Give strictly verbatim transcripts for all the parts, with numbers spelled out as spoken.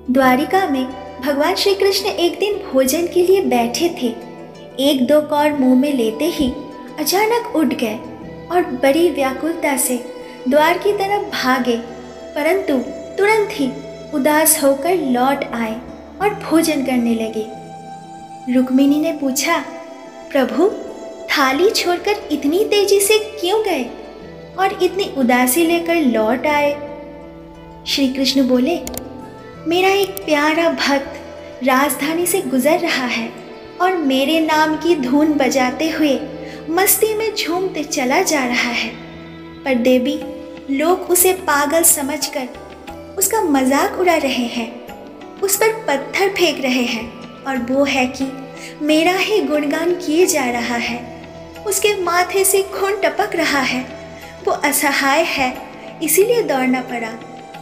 द्वारिका में भगवान श्री कृष्ण एक दिन भोजन के लिए बैठे थे। एक दो कौर मुंह में लेते ही अचानक उठ गए और बड़ी व्याकुलता से द्वार की तरफ भागे, परंतु तुरंत ही उदास होकर लौट आए और भोजन करने लगे। रुक्मिणी ने पूछा, प्रभु थाली छोड़कर इतनी तेजी से क्यों गए और इतनी उदासी लेकर लौट आए? श्री कृष्ण बोले, मेरा एक प्यारा भक्त राजधानी से गुजर रहा है और मेरे नाम की धुन बजाते हुए मस्ती में झूमते चला जा रहा है, पर देवी लोग उसे पागल समझकर उसका मजाक उड़ा रहे हैं, उस पर पत्थर फेंक रहे हैं और वो है कि मेरा ही गुणगान किए जा रहा है। उसके माथे से खून टपक रहा है, वो असहाय है, इसीलिए दौड़ना पड़ा।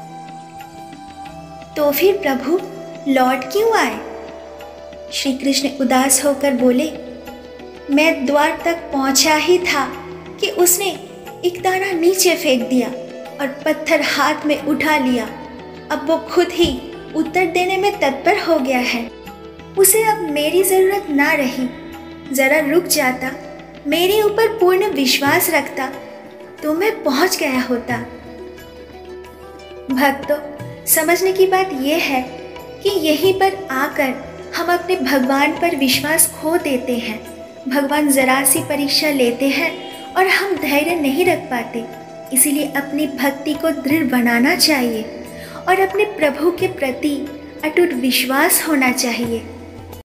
तो फिर प्रभु लौट क्यों आए? श्री कृष्ण उदास होकर बोले, मैं द्वार तक पहुंचा ही था कि उसने एक दाना नीचे फेंक दिया और पत्थर हाथ में उठा लिया। अब वो खुद ही उत्तर देने में तत्पर हो गया है। उसे अब मेरी ज़रूरत ना रही। ज़रा रुक जाता, मेरे ऊपर पूर्ण विश्वास रखता तो मैं पहुंच गया होता। भक्तों, समझने की बात यह है कि यहीं पर आकर हम अपने भगवान पर विश्वास खो देते हैं। भगवान जरा सी परीक्षा लेते हैं और हम धैर्य नहीं रख पाते। इसीलिए अपनी भक्ति को दृढ़ बनाना चाहिए और अपने प्रभु के प्रति अटूट विश्वास होना चाहिए।